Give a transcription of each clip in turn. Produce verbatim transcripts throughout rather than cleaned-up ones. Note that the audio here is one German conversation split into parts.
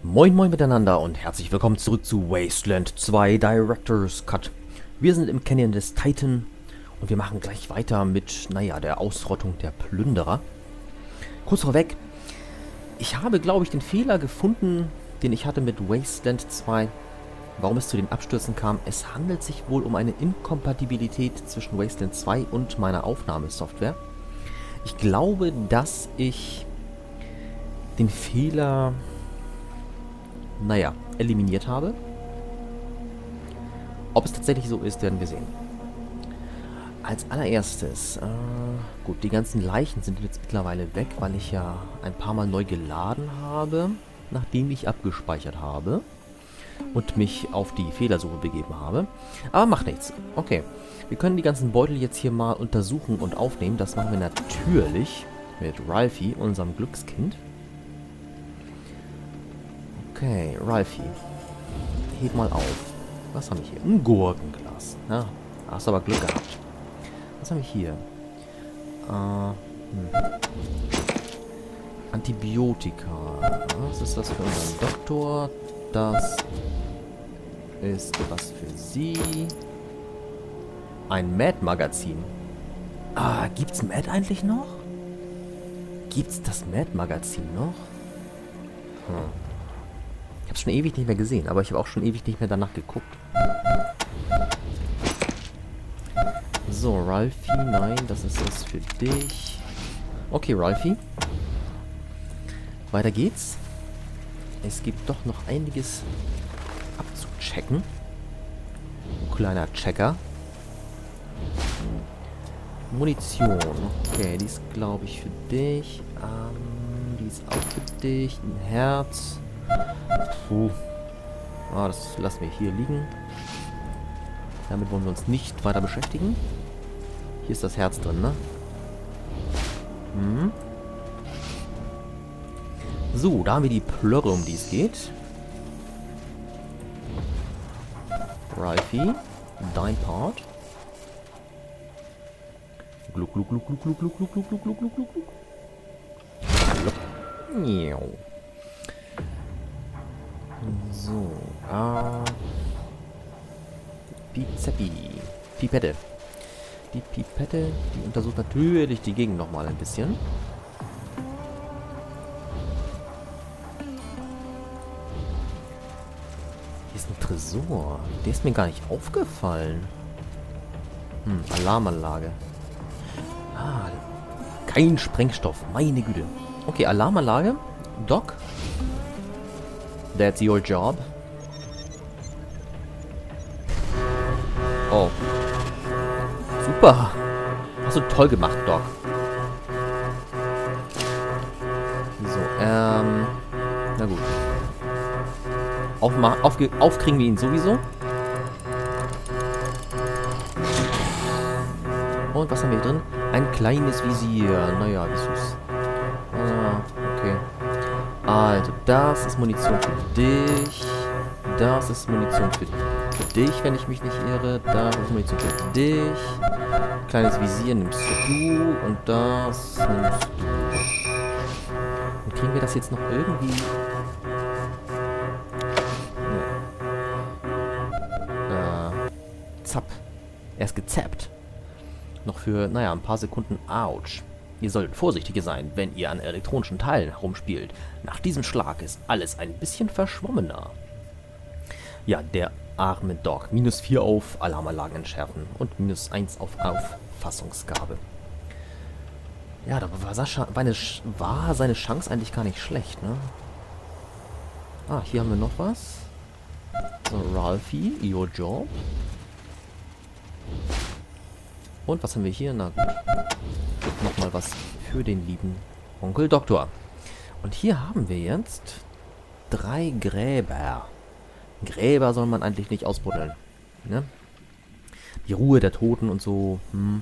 Moin moin miteinander und herzlich willkommen zurück zu Wasteland zwei Director's Cut. Wir sind im Canyon des Titan und wir machen gleich weiter mit, naja, der Ausrottung der Plünderer. Kurz vorweg, ich habe, glaube ich, den Fehler gefunden, den ich hatte mit Wasteland zwei. Warum es zu den Abstürzen kam, es handelt sich wohl um eine Inkompatibilität zwischen Wasteland zwei und meiner Aufnahmesoftware. Ich glaube, dass ich den Fehler, naja, eliminiert habe. Ob es tatsächlich so ist, werden wir sehen. Als allererstes, äh, gut, die ganzen Leichen sind jetzt mittlerweile weg, weil ich ja ein paar Mal neu geladen habe, nachdem ich abgespeichert habe und mich auf die Fehlersuche begeben habe. Aber macht nichts. Okay, wir können die ganzen Beutel jetzt hier mal untersuchen und aufnehmen. Das machen wir natürlich mit Ralphie, unserem Glückskind. Okay, Ralphie, heb mal auf. Was haben wir hier? Ein Gurkenglas. Ja, hast aber Glück gehabt. Was haben wir hier? Äh, hm. Antibiotika. Was ist das für unseren Doktor? Das ist was für sie. Ein Mad-Magazin. Ah, gibt's Mad eigentlich noch? Gibt's das Mad-Magazin noch? Hm. Ich habe es schon ewig nicht mehr gesehen, aber ich habe auch schon ewig nicht mehr danach geguckt. So, Ralphie, nein, das ist das für dich. Okay, Ralphie. Weiter geht's. Es gibt doch noch einiges abzuchecken. Kleiner Checker. Munition. Okay, die ist, glaube ich, für dich. Ähm, die ist auch für dich. Ein Herz. Puh. Ah, das lassen wir hier liegen. Damit wollen wir uns nicht weiter beschäftigen. Hier ist das Herz drin, ne? Hm. So, da haben wir die Plörre, um die es geht. Ralphie, dein Part. Gluck, gluck, gluck, gluck, gluck, gluck, gluck, gluck, gluck, gluck, gluck, gluck, gluck. So, ah. Pizeppi. Pipette. Die Pipette, die untersucht natürlich die Gegend nochmal ein bisschen. Hier ist ein Tresor. Der ist mir gar nicht aufgefallen. Hm, Alarmanlage. Ah, kein Sprengstoff. Meine Güte. Okay, Alarmanlage. Doc. That's your job. Oh. Super. Hast du toll gemacht, Doc. So, ähm. Na gut. Aufma aufge aufkriegen wir ihn sowieso. Und was haben wir hier drin? Ein kleines Visier. Naja, wie süß. Ah, okay. Also, das ist Munition für dich. Das ist Munition für dich, wenn ich mich nicht irre. Das ist Munition für dich. Kleines Visier nimmst du. Und das nimmst du. Und kriegen wir das jetzt noch irgendwie... Äh, zapp. Er ist gezappt. Noch für, naja, ein paar Sekunden. Autsch. Ihr solltet vorsichtiger sein, wenn ihr an elektronischen Teilen herumspielt. Nach diesem Schlag ist alles ein bisschen verschwommener. Ja, der arme Doc. Minus vier auf Alarmanlagen entschärfen und minus eins auf Auffassungsgabe. Ja, da war, Sascha, war, eine, war seine Chance eigentlich gar nicht schlecht, ne? Ah, hier haben wir noch was. So, Ralphie, your job. Und was haben wir hier? Na gut. Nochmal was für den lieben Onkel Doktor. Und hier haben wir jetzt drei Gräber. Gräber soll man eigentlich nicht ausbuddeln. Ne? Die Ruhe der Toten und so. Hm.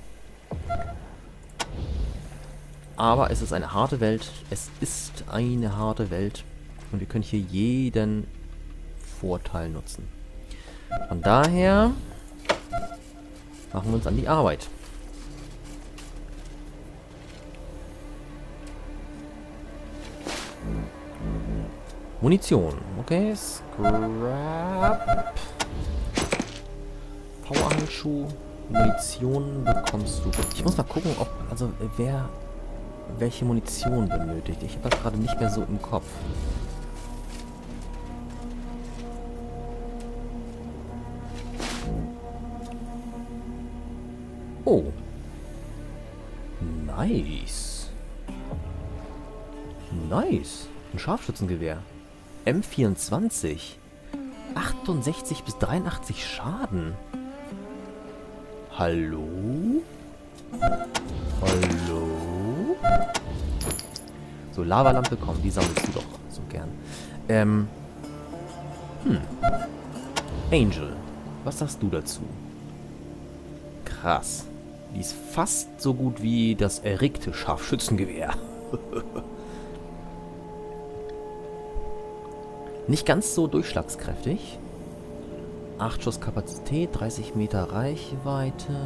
Aber es ist eine harte Welt. Es ist eine harte Welt. Und wir können hier jeden Vorteil nutzen. Von daher machen wir uns an die Arbeit. Munition. Okay, Scrap. Powerhandschuh. Munition bekommst du. Ich muss mal gucken, ob, also wer welche Munition benötigt. Ich habe das gerade nicht mehr so im Kopf. Oh. Nice. Nice. Ein Scharfschützengewehr. M vierundzwanzig. achtundsechzig bis dreiundachtzig Schaden. Hallo? Hallo? So, Lavalampe, komm, die sammelst du doch so gern. Ähm. Hm. Angel, was sagst du dazu? Krass. Die ist fast so gut wie das erregte Scharfschützengewehr. Nicht ganz so durchschlagskräftig. acht Schuss Kapazität, dreißig Meter Reichweite.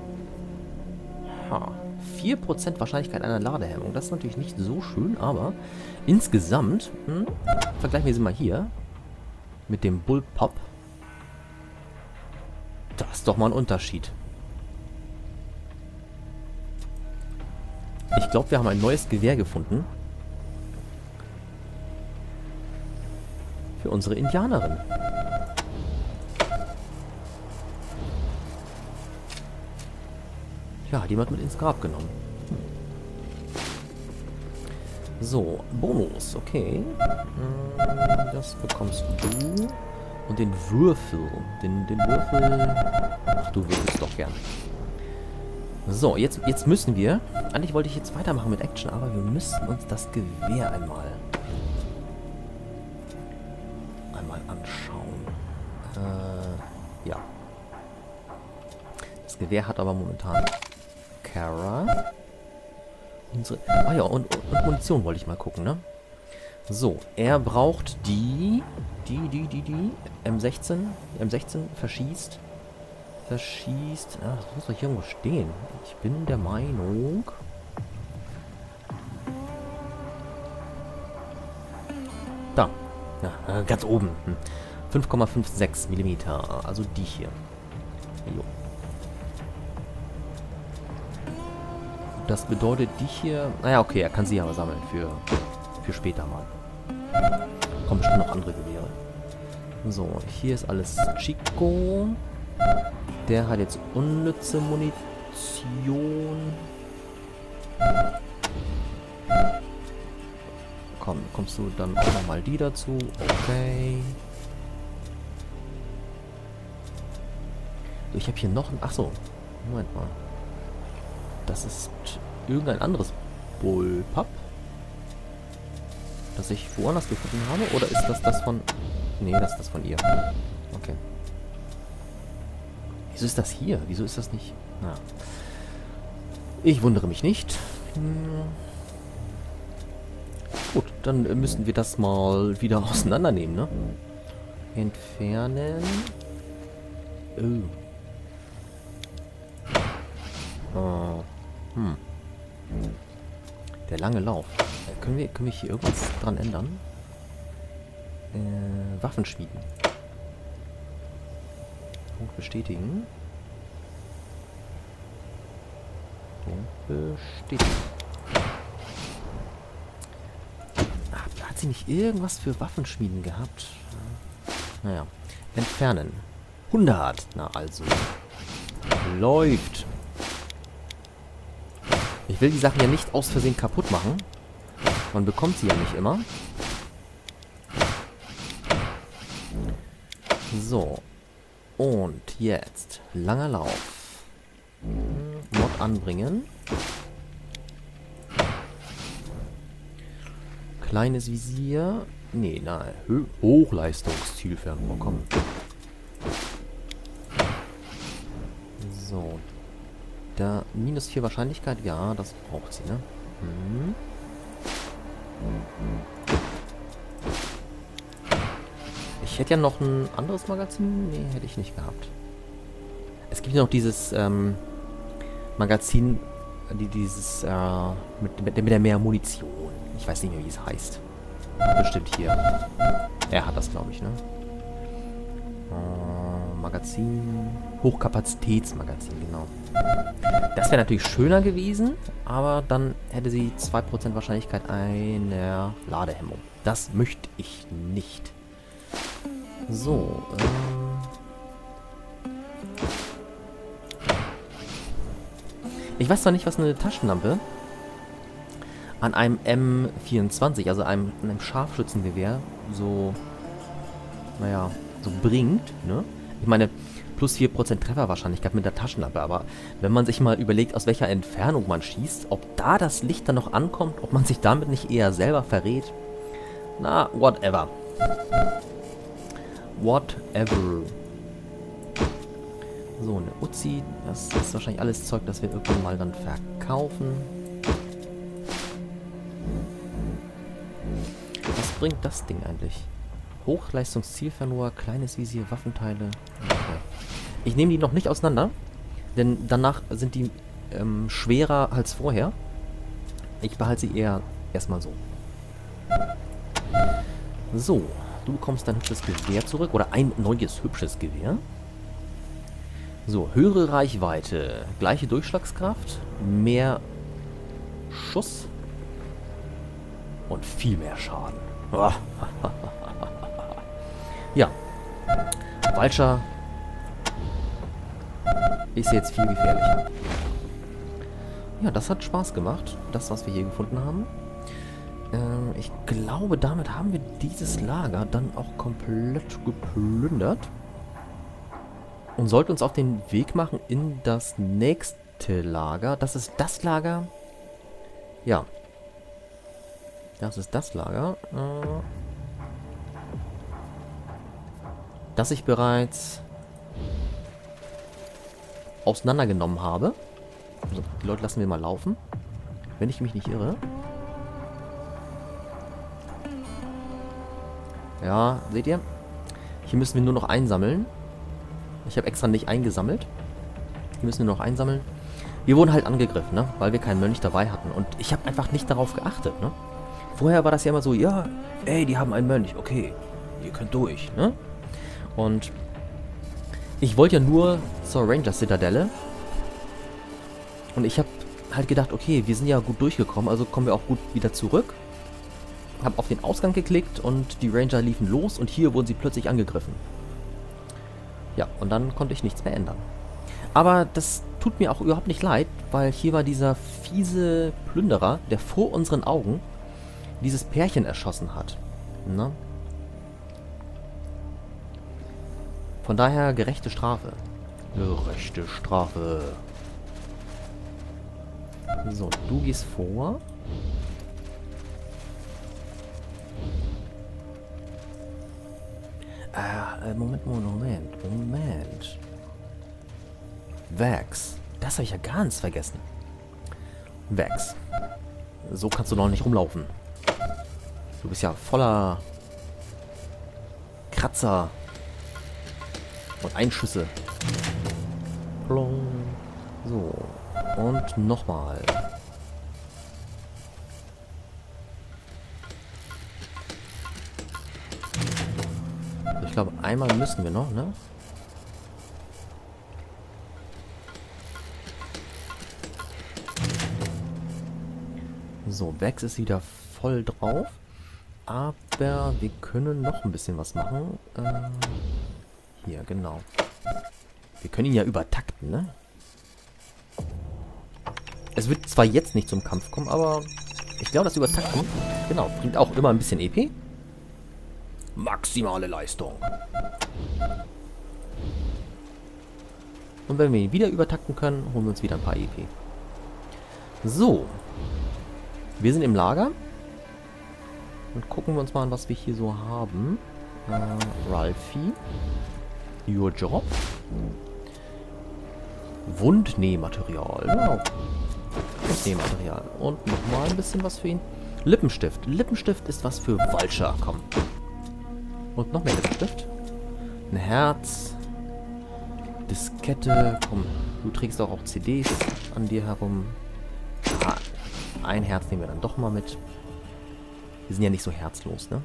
Ha. vier Prozent Wahrscheinlichkeit einer Ladehemmung. Das ist natürlich nicht so schön, aber insgesamt, hm, vergleichen wir sie mal hier mit dem Bullpup. Das ist doch mal ein Unterschied. Ich glaube, wir haben ein neues Gewehr gefunden. Für unsere Indianerin. Ja, die wird mit ins Grab genommen. Hm. So, Bonus, okay. Das bekommst du. Und den Würfel. Den, den Würfel... Ach, du würfelst doch gern. So, jetzt, jetzt müssen wir... Eigentlich wollte ich jetzt weitermachen mit Action, aber wir müssen uns das Gewehr einmal... einmal anschauen. Äh, ja. Das Gewehr hat aber momentan... Kara. Unsere... Ah ja, und, und Munition wollte ich mal gucken, ne? So, er braucht die... Die, die, die, die... M sechzehn. M sechzehn verschießt. Verschießt... Ah, das muss doch hier irgendwo stehen. Ich bin der Meinung... Da. Ja, ganz oben. Hm. fünf Komma sechsundfünfzig Millimeter. Also die hier. Jo. Das bedeutet, die hier... Naja, okay, er kann sie aber sammeln für, für später mal. Kommen bestimmt noch andere Gewehre. So, hier ist alles Chico. Der hat jetzt unnütze Munition. Komm, kommst du dann auch nochmal die dazu? Okay. So, ich habe hier noch ein... Achso, Moment mal. Das ist irgendein anderes Bullpup, das ich woanders gefunden habe? Oder ist das das von... Nee, das ist das von ihr. Okay. Wieso ist das hier? Wieso ist das nicht... Na. Ich wundere mich nicht. Hm. Gut, dann müssen wir das mal wieder auseinandernehmen, ne? Entfernen. Oh. Oh. Hm. Der lange Lauf. Äh, können wir, können wir hier irgendwas dran ändern? Äh, Waffen schmieden. Punkt bestätigen. Punkt bestätigen. Ah, hat sie nicht irgendwas für Waffenschmieden gehabt? Naja. Entfernen. hundert. Na also. Läuft. Ich will die Sachen ja nicht aus Versehen kaputt machen. Man bekommt sie ja nicht immer. So. Und jetzt. Langer Lauf. Mod anbringen. Kleines Visier. Nee, nein. Hochleistungszielfernrohr. Komm. So. Da minus vier Wahrscheinlichkeit. Ja, das braucht sie, ne? Hm. Ich hätte ja noch ein anderes Magazin. Nee, hätte ich nicht gehabt. Es gibt noch dieses ähm, Magazin, die, dieses äh, mit, mit, mit der mehr Munition. Ich weiß nicht mehr, wie es heißt. Bestimmt hier. Er hat das, glaube ich, ne? Äh, Magazin. Hochkapazitätsmagazin, genau. Das wäre natürlich schöner gewesen, aber dann hätte sie zwei Prozent Wahrscheinlichkeit einer Ladehemmung. Das möchte ich nicht. So, ähm... ich weiß zwar nicht, was eine Taschenlampe an einem M vierundzwanzig, also einem, einem Scharfschützengewehr, so, naja, so bringt, ne? Ich meine, plus vier Prozent Trefferwahrscheinlichkeit mit der Taschenlampe, aber wenn man sich mal überlegt, aus welcher Entfernung man schießt, ob da das Licht dann noch ankommt, ob man sich damit nicht eher selber verrät, na, whatever. Whatever. So, eine Uzi, das ist wahrscheinlich alles Zeug, das wir irgendwann mal dann verkaufen. Was bringt das Ding eigentlich? Hochleistungszielfernrohr, kleines Visier, Waffenteile. Okay. Ich nehme die noch nicht auseinander, denn danach sind die ähm, schwerer als vorher. Ich behalte sie eher erstmal so. So, du bekommst dein hübsches Gewehr zurück, oder ein neues hübsches Gewehr. So, höhere Reichweite, gleiche Durchschlagskraft, mehr Schuss und viel mehr Schaden. Ja, Vulture ist jetzt viel gefährlicher. Ja, das hat Spaß gemacht, das, was wir hier gefunden haben. Ähm, ich glaube, damit haben wir dieses Lager dann auch komplett geplündert. Und sollten uns auf den Weg machen in das nächste Lager. Das ist das Lager. Ja. Das ist das Lager. Äh, das ich bereits auseinandergenommen habe. Also, die Leute lassen wir mal laufen. Wenn ich mich nicht irre. Ja, seht ihr? Hier müssen wir nur noch einsammeln. Ich habe extra nicht eingesammelt. Die müssen wir noch einsammeln. Wir wurden halt angegriffen, ne? Weil wir keinen Mönch dabei hatten. Und ich habe einfach nicht darauf geachtet, ne? Vorher war das ja immer so, ja, ey, die haben einen Mönch. Okay, ihr könnt durch, ne? Und ich wollte ja nur zur Ranger-Zitadelle. Und ich habe halt gedacht, okay, wir sind ja gut durchgekommen, also kommen wir auch gut wieder zurück. Habe auf den Ausgang geklickt und die Ranger liefen los und hier wurden sie plötzlich angegriffen. Ja, und dann konnte ich nichts mehr ändern. Aber das tut mir auch überhaupt nicht leid, weil hier war dieser fiese Plünderer, der vor unseren Augen dieses Pärchen erschossen hat. Ne? Von daher gerechte Strafe. Gerechte Strafe. So, du gehst vor. Äh, Moment, Moment, Moment. Vax. Das habe ich ja ganz vergessen. Vax. So kannst du noch nicht rumlaufen. Du bist ja voller Kratzer und Einschüsse. Plong. So. Und nochmal. Ich glaube, einmal müssen wir noch, ne? So, Vex ist wieder voll drauf. Aber wir können noch ein bisschen was machen. Äh, hier, genau. Wir können ihn ja übertakten, ne? Es wird zwar jetzt nicht zum Kampf kommen, aber ich glaube, das Übertakten, genau, bringt auch immer ein bisschen E P. Maximale Leistung. Und wenn wir ihn wieder übertakten können, holen wir uns wieder ein paar E P. So. Wir sind im Lager. Und gucken wir uns mal an, was wir hier so haben. Äh, Ralphie. Your Job. Wundnähmaterial. Ja. Wundnähmaterial. Und nochmal ein bisschen was für ihn. Lippenstift. Lippenstift ist was für Vulture. Komm. Und noch mehr Lippenstift. Ein Herz. Diskette. Komm, du trägst auch, auch C Ds an dir herum. Ah, ein Herz nehmen wir dann doch mal mit. Die sind ja nicht so herzlos, ne?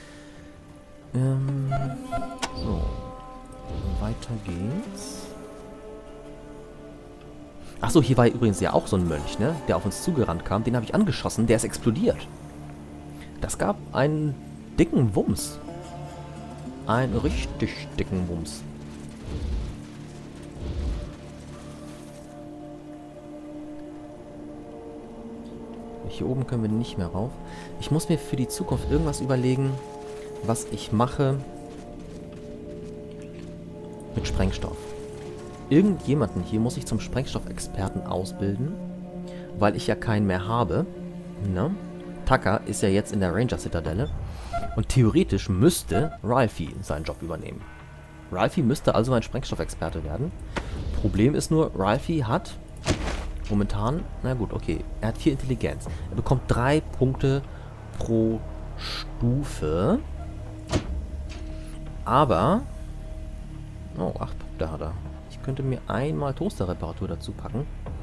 Ähm, so. Weiter geht's. Achso, hier war übrigens ja auch so ein Mönch, ne? Der auf uns zugerannt kam. Den habe ich angeschossen. Der ist explodiert. Das gab einen dicken Wumms. Einen richtig dicken Wumms. Hier oben können wir nicht mehr rauf. Ich muss mir für die Zukunft irgendwas überlegen, was ich mache mit Sprengstoff. Irgendjemanden hier muss ich zum Sprengstoffexperten ausbilden, weil ich ja keinen mehr habe. Ne? Tucker ist ja jetzt in der Ranger-Zitadelle und theoretisch müsste Ralphie seinen Job übernehmen. Ralphie müsste also mein Sprengstoffexperte werden. Problem ist nur, Ralphie hat momentan, na gut, okay, er hat vier Intelligenz. Er bekommt drei Punkte pro Stufe. Aber, oh, acht Punkte hat er. Ich könnte mir einmal Toasterreparatur dazu packen.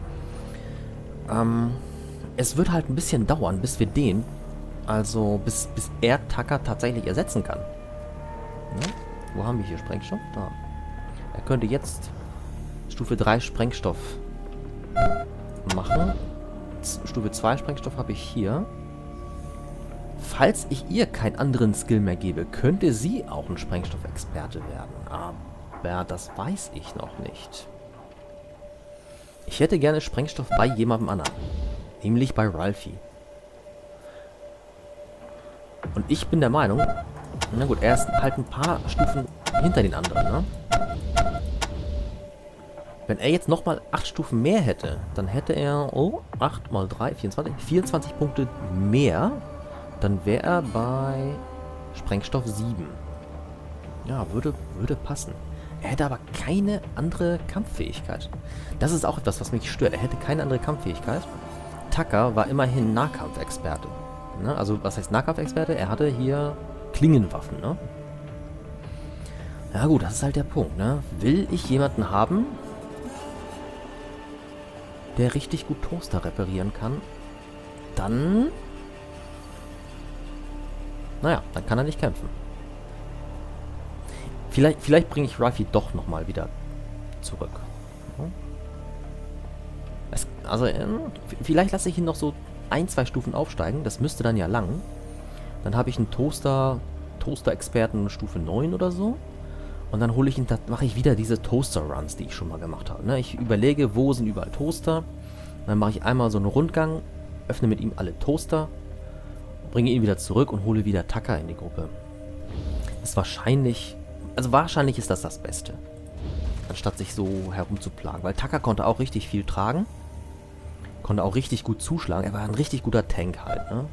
Ähm, es wird halt ein bisschen dauern, bis wir den, also bis, bis er Tucker tatsächlich ersetzen kann. Ja? Wo haben wir hier Sprengstoff? Da. Er könnte jetzt Stufe drei Sprengstoff machen. Stufe zwei Sprengstoff habe ich hier. Falls ich ihr keinen anderen Skill mehr gebe, könnte sie auch ein Sprengstoffexperte werden. Aber das weiß ich noch nicht. Ich hätte gerne Sprengstoff bei jemandem anderen. Nämlich bei Ralphie. Und ich bin der Meinung, na gut, er ist halt ein paar Stufen hinter den anderen, ne? Wenn er jetzt nochmal acht Stufen mehr hätte, dann hätte er, oh, acht mal drei, vierundzwanzig, vierundzwanzig Punkte mehr. Dann wäre er bei Sprengstoff sieben. Ja, würde, würde passen. Er hätte aber keine andere Kampffähigkeit. Das ist auch etwas, was mich stört. Er hätte keine andere Kampffähigkeit. Tucker war immerhin Nahkampfexperte. Ne? Also, was heißt Nahkampfexperte? Er hatte hier Klingenwaffen, ne? Ja gut, das ist halt der Punkt, ne? Will ich jemanden haben, der richtig gut Toaster reparieren kann, dann... Naja, dann kann er nicht kämpfen. Vielleicht, vielleicht bringe ich Ralphie doch nochmal wieder zurück. Es, also, äh, vielleicht lasse ich ihn noch so ein, zwei Stufen aufsteigen. Das müsste dann ja lang. Dann habe ich einen Toaster, Toaster-Experten Stufe neun oder so. Und dann hole ich ihn, da mache ich wieder diese Toaster-Runs, die ich schon mal gemacht habe. Ne? Ich überlege, wo sind überall Toaster. Dann mache ich einmal so einen Rundgang, öffne mit ihm alle Toaster, bringe ihn wieder zurück und hole wieder Tucker in die Gruppe. Das ist wahrscheinlich, also wahrscheinlich ist das das Beste. Anstatt sich so herumzuplagen. Weil Tucker konnte auch richtig viel tragen. Konnte auch richtig gut zuschlagen. Er war ein richtig guter Tank halt, ne?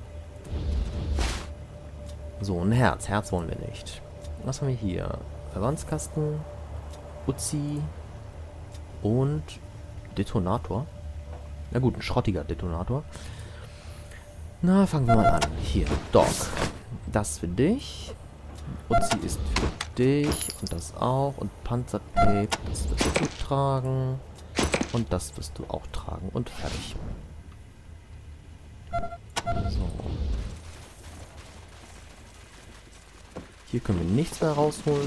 So, ein Herz. Herz wollen wir nicht. Was haben wir hier? Verbandskasten, Uzi und Detonator. Na gut, ein schrottiger Detonator. Na, fangen wir mal an. Hier, Doc. Das für dich. Uzi ist für dich. Und das auch. Und Panzertape, das wirst du tragen. Und das wirst du auch tragen. Und fertig. So. Hier können wir nichts mehr rausholen.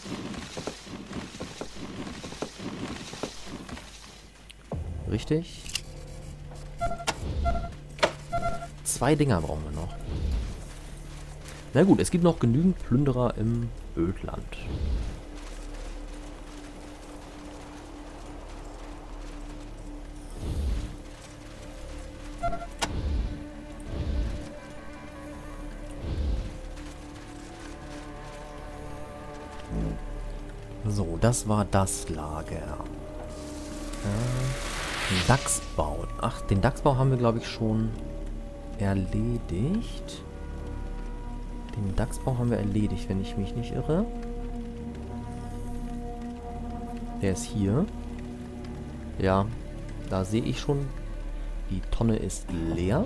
Richtig. Zwei Dinger brauchen wir noch. Na gut, es gibt noch genügend Plünderer im Ödland. So, das war das Lager. Äh, Dachsbau. Ach, den Dachsbau haben wir, glaube ich, schon erledigt. Den Dachsbau haben wir erledigt, wenn ich mich nicht irre. Der ist hier. Ja, da sehe ich schon, die Tonne ist leer.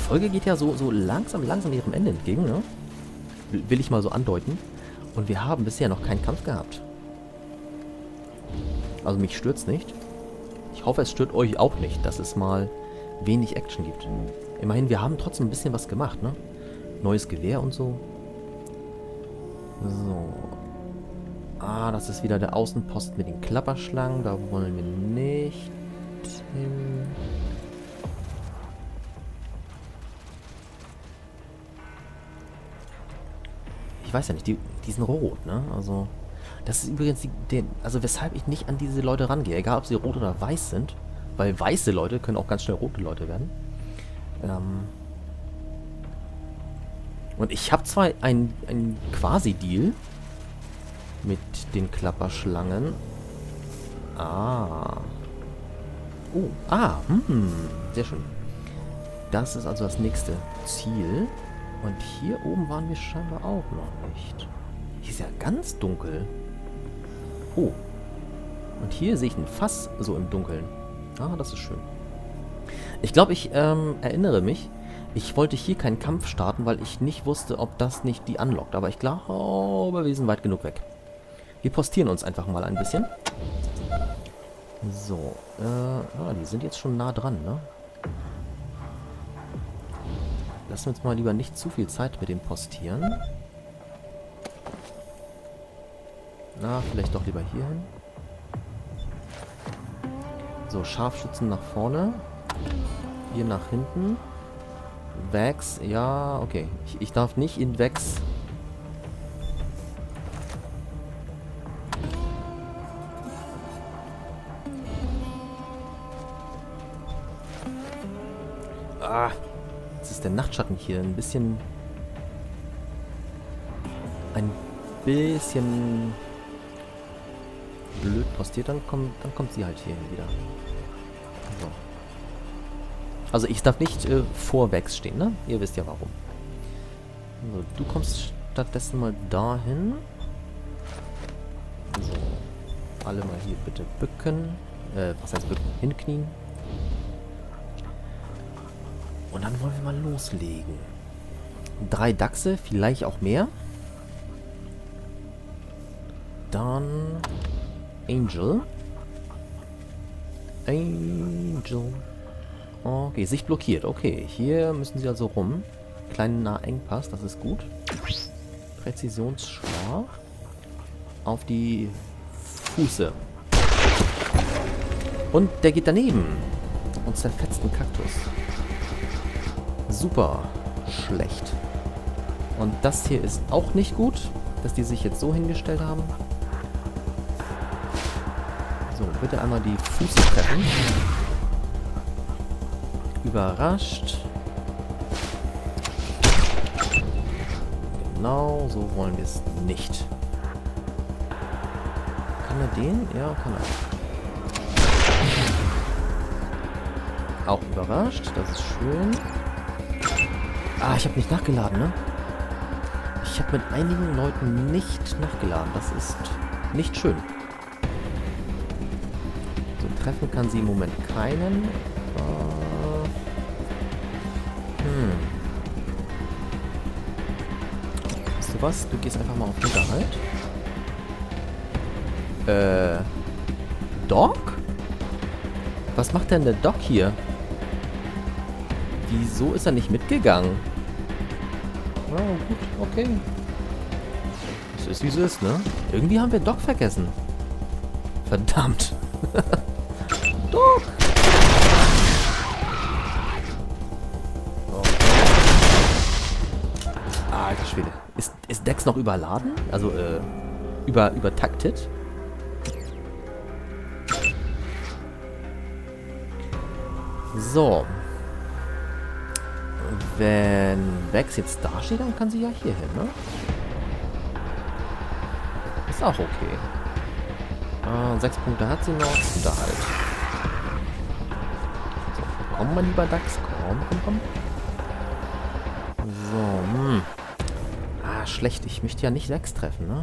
Folge geht ja so, so langsam, langsam ihrem Ende entgegen, ne? Will, will ich mal so andeuten. Und wir haben bisher noch keinen Kampf gehabt. Also mich stört's nicht. Ich hoffe, es stört euch auch nicht, dass es mal wenig Action gibt. Immerhin, wir haben trotzdem ein bisschen was gemacht, ne? Neues Gewehr und so. So. Ah, das ist wieder der Außenposten mit den Klapperschlangen. Da wollen wir nicht hin. Ich weiß ja nicht, die, die sind rot, ne? Also, das ist übrigens die, den, also weshalb ich nicht an diese Leute rangehe, egal ob sie rot oder weiß sind, weil weiße Leute können auch ganz schnell rote Leute werden. Ähm Und ich habe zwar ein, ein Quasi-Deal mit den Klapperschlangen. Ah. Oh, ah, hm, sehr schön. Das ist also das nächste Ziel. Und hier oben waren wir scheinbar auch noch nicht. Hier ist ja ganz dunkel. Oh. Und hier sehe ich ein Fass so im Dunkeln. Ah, das ist schön. Ich glaube, ich ähm, erinnere mich. Ich wollte hier keinen Kampf starten, weil ich nicht wusste, ob das nicht die anlockt. Aber ich glaube, wir sind weit genug weg. Wir postieren uns einfach mal ein bisschen. So. Äh, ah, die sind jetzt schon nah dran, ne? Lassen wir uns mal lieber nicht zu viel Zeit mit dem Postieren. Na, vielleicht doch lieber hier hin. So, Scharfschützen nach vorne. Hier nach hinten. Vex, ja, okay. Ich, ich darf nicht in Vex. Ah, jetzt ist der Nachtschatten hier ein bisschen... Ein bisschen... blöd postiert. Dann kommt, dann kommt sie halt hier wieder. So. Also ich darf nicht äh, vor Vex stehen, ne? Ihr wisst ja warum. So, du kommst stattdessen mal dahin. So. Alle mal hier bitte bücken. Äh, was heißt bücken? Hinknien. Und dann wollen wir mal loslegen. Drei Dachse, vielleicht auch mehr. Dann Angel. Angel. Okay, Sicht blockiert. Okay, hier müssen sie also rum. Kleiner Engpass, das ist gut. Präzisionsschlag. Auf die Fuße. Und der geht daneben. Und zerfetzt einen Kaktus. Super. Schlecht. Und das hier ist auch nicht gut, dass die sich jetzt so hingestellt haben. So, bitte einmal die Füße treffen. Überrascht. Genau, so wollen wir es nicht. Kann er den? Ja, kann er. Auch überrascht, das ist schön. Ah, ich habe nicht nachgeladen, ne? Ich habe mit einigen Leuten nicht nachgeladen. Das ist nicht schön. So, treffen kann sie im Moment keinen. Äh, hm. Weißt du was? Du gehst einfach mal auf Hinterhalt. Äh. Doc? Was macht denn der Doc hier? Wieso ist er nicht mitgegangen? Oh, gut, okay. Es ist wie es ist, ne? Irgendwie haben wir Doc vergessen. Verdammt. Doc! Okay. Alter Schwede. Ist, ist Dex noch überladen? Also, äh, über, übertaktet? So. Wenn Vex jetzt da steht, dann kann sie ja hier hin, ne? Ist auch okay. Ah, sechs Punkte hat sie noch. Unterhalt. So, komm mal lieber Dax. Komm, komm, komm. So, hm. Ah, schlecht. Ich möchte ja nicht Vex treffen, ne?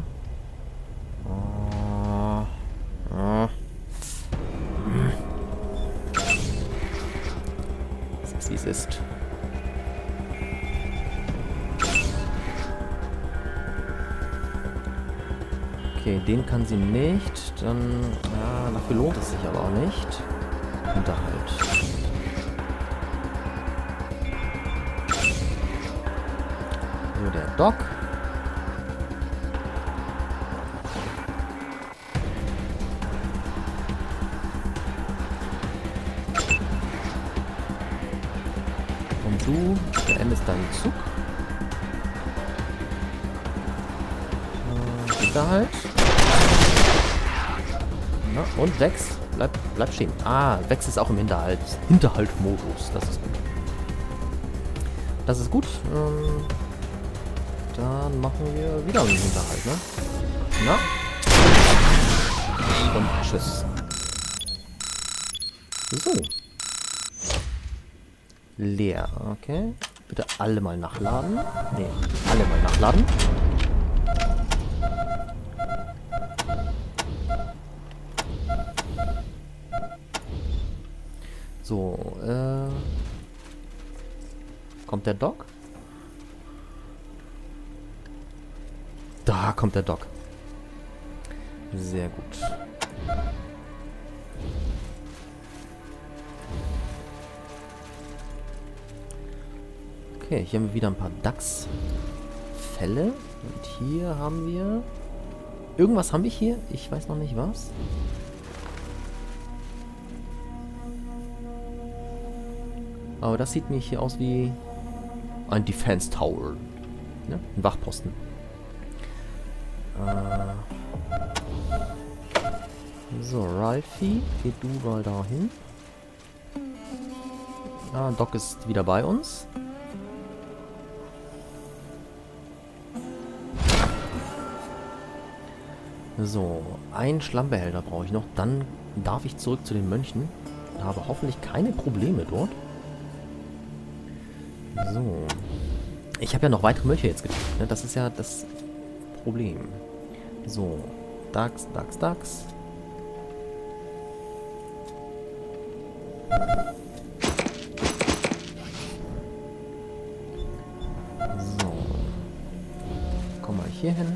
Oh. Oh. Hm. Es ist, wie es ist. Okay, den kann sie nicht. Dann, ja, dafür lohnt es sich aber auch nicht. Hinterhalt. So, der Doc. Und du beendest deinen Zug. Äh, Hinterhalt. Na, und Vex. Bleib, bleib stehen. Ah, Vex ist auch im Hinterhalt. Hinterhalt-Modus. Das ist gut. Das ist gut. Ähm, dann machen wir wieder einen Hinterhalt, ne? Na? Und tschüss. So. Leer, okay. Bitte alle mal nachladen. Ne, alle mal nachladen. So, äh... kommt der Doc? Da kommt der Doc. Sehr gut. Okay, hier haben wir wieder ein paar Dachsfälle. Und hier haben wir... Irgendwas haben wir hier. Ich weiß noch nicht was. Aber das sieht mir hier aus wie ein Defense Tower. Ne? Ein Wachposten. Äh so, Ralphie, geh du mal dahin. Ah, Doc ist wieder bei uns. So, einen Schlammbehälter brauche ich noch. Dann darf ich zurück zu den Mönchen. Habe hoffentlich keine Probleme dort. So. Ich habe ja noch weitere Mönche jetzt getötet, ne? Das ist ja das Problem. So. Dax, Dax, Dax. So. Komm mal hier hin.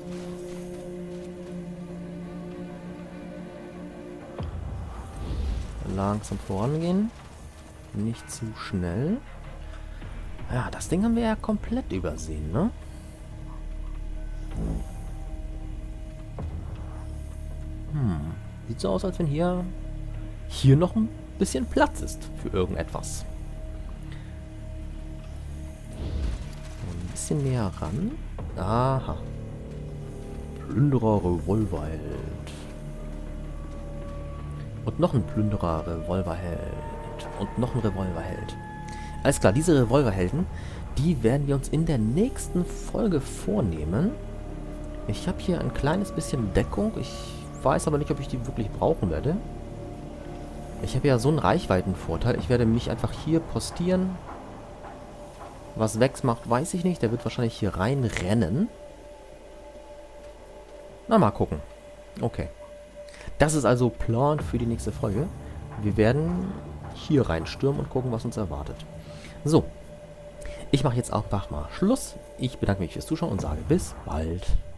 Langsam vorangehen. Nicht zu schnell. Ja, das Ding haben wir ja komplett übersehen, ne? Hm. Sieht so aus, als wenn hier hier noch ein bisschen Platz ist für irgendetwas. Ein bisschen näher ran. Aha. Plünderer Revolverheld. Und noch ein Plünderer Revolverheld. Und noch ein Revolverheld. Alles klar, diese Revolverhelden, die werden wir uns in der nächsten Folge vornehmen. Ich habe hier ein kleines bisschen Deckung. Ich weiß aber nicht, ob ich die wirklich brauchen werde. Ich habe ja so einen Reichweitenvorteil. Ich werde mich einfach hier postieren. Was Vex macht, weiß ich nicht. Der wird wahrscheinlich hier reinrennen. Na, mal gucken. Okay. Das ist also Plan für die nächste Folge. Wir werden hier reinstürmen und gucken, was uns erwartet. So. Ich mache jetzt einfach mal Schluss. Ich bedanke mich fürs Zuschauen und sage bis bald.